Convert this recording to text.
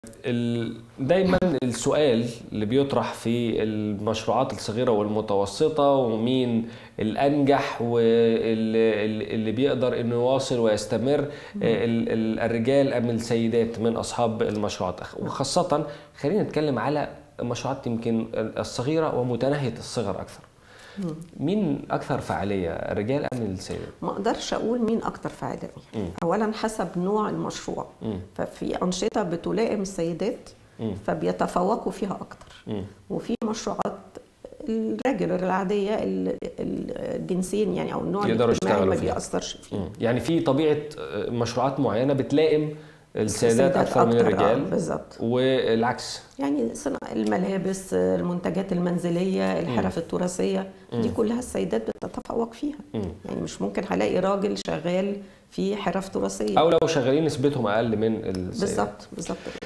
دايما السؤال اللي بيطرح في المشروعات الصغيرة والمتوسطة، ومين الأنجح واللي بيقدر إنه يواصل ويستمر، الرجال أم السيدات من أصحاب المشروعات؟ وخاصة خلينا نتكلم على المشروعات يمكن الصغيرة ومتناهية الصغر أكثر. مين أكثر فعالية، الرجال أم السيدات؟ ما أقدرش أقول مين أكثر فعالية. أولا حسب نوع المشروع. ففي أنشطة بتلائم السيدات فبيتفوقوا فيها أكثر. وفي مشروعات الراجل العادية الجنسين يعني أو النوع الاجتماعي ما بيأثرش فيه. يعني في طبيعة مشروعات معينة بتلائم السيدات أكثر من الرجال. بالظبط. والعكس يعني صناعة الملابس، المنتجات المنزلية، الحرف التراثية، دي كلها السيدات بتتفوق فيها. يعني مش ممكن هلاقي راجل شغال في حرف تراثية، أو لو شغالين نسبتهم أقل من السيدات. بالظبط.